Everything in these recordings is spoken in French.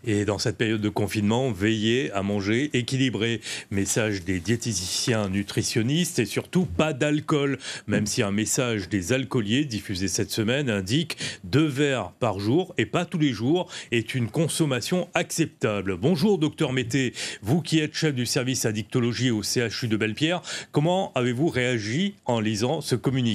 Et dans cette période de confinement, veillez à manger équilibré. Message des diététiciens nutritionnistes et surtout pas d'alcool. Même si un message des alcooliers diffusé cette semaine indique 2 verres par jour et pas tous les jours est une consommation acceptable. Bonjour docteur Mété, vous qui êtes chef du service addictologie au CHU de Belle-Pierre, comment avez-vous réagi en lisant ce communiqué ?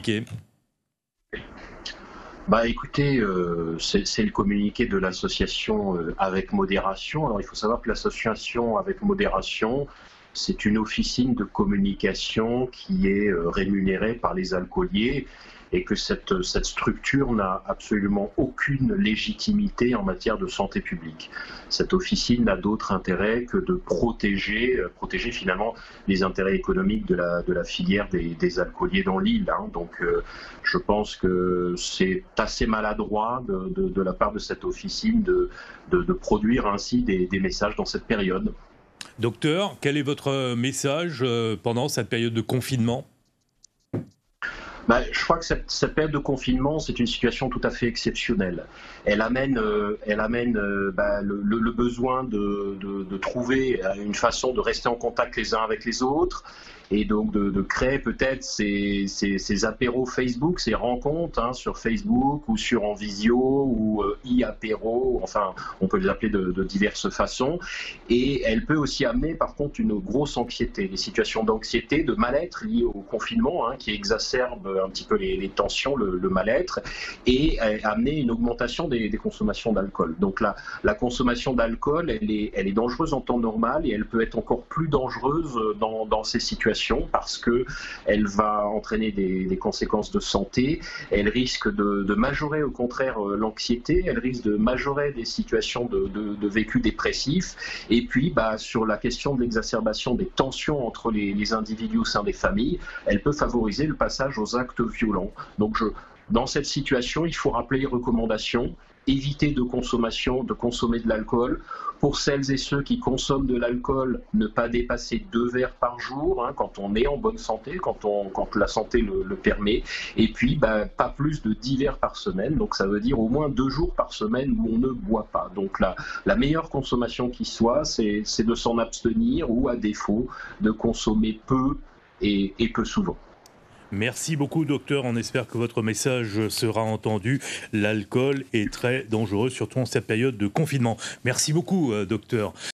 Bah écoutez, c'est le communiqué de l'association Avec Modération. Alors il faut savoir que l'association Avec Modération, c'est une officine de communication qui est rémunérée par les alcooliers et que cette structure n'a absolument aucune légitimité en matière de santé publique. Cette officine n'a d'autre intérêt que de protéger finalement les intérêts économiques de la filière des alcooliers dans l'île. Donc je pense que c'est assez maladroit de la part de cette officine de produire ainsi des messages dans cette période. Docteur, quel est votre message pendant cette période de confinement ? Je crois que cette période de confinement, c'est une situation tout à fait exceptionnelle. Elle amène le besoin de trouver une façon de rester en contact les uns avec les autres et donc de créer peut-être ces apéros Facebook, ces rencontres sur Facebook ou en visio ou e-apéro, enfin on peut les appeler de diverses façons. Et elle peut aussi amener par contre une grosse anxiété, des situations d'anxiété, de mal-être liées au confinement qui exacerbent un petit peu les tensions, le mal-être, et amener une augmentation des consommations d'alcool. Donc la consommation d'alcool, elle est dangereuse en temps normal et elle peut être encore plus dangereuse dans ces situations parce qu'elle va entraîner des conséquences de santé, elle risque de majorer au contraire l'anxiété, elle risque de majorer des situations de vécu dépressif, et puis sur la question de l'exacerbation des tensions entre les individus au sein des familles, elle peut favoriser le passage aux actes violents. Donc dans cette situation, il faut rappeler les recommandations, éviter de consommer de l'alcool. Pour celles et ceux qui consomment de l'alcool, ne pas dépasser 2 verres par jour quand on est en bonne santé, quand la santé le permet. Et puis, pas plus de 10 verres par semaine. Donc ça veut dire au moins 2 jours par semaine où on ne boit pas. Donc la meilleure consommation qui soit, c'est de s'en abstenir ou à défaut de consommer peu et peu souvent. Merci beaucoup, docteur. On espère que votre message sera entendu. L'alcool est très dangereux, surtout en cette période de confinement. Merci beaucoup, docteur.